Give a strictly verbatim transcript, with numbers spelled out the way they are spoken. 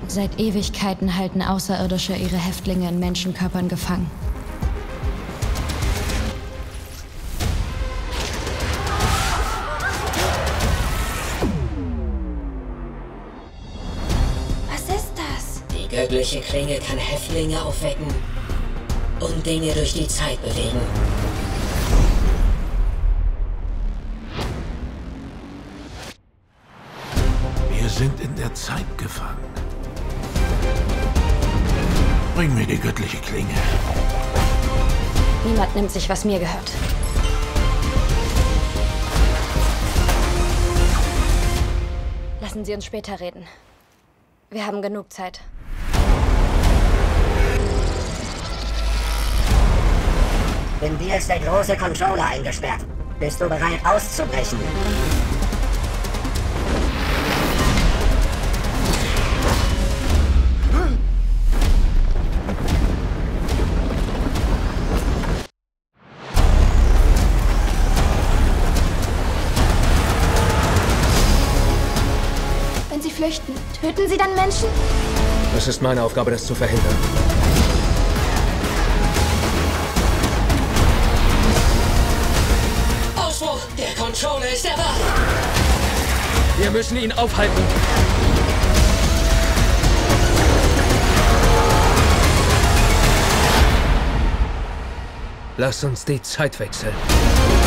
Seit Ewigkeiten halten Außerirdische ihre Häftlinge in Menschenkörpern gefangen. Was ist das? Die göttliche Klinge kann Häftlinge aufwecken und Dinge durch die Zeit bewegen. Wir sind in der Zeit gefangen. Bring mir die göttliche Klinge. Niemand nimmt sich, was mir gehört. Lassen Sie uns später reden. Wir haben genug Zeit. In dir ist der große Controller eingesperrt. Bist du bereit, auszubrechen? Wenn Sie flüchten, töten Sie dann Menschen? Es ist meine Aufgabe, das zu verhindern. Ausbruch! Der Controller ist erwacht! Wir müssen ihn aufhalten. Lass uns die Zeit wechseln.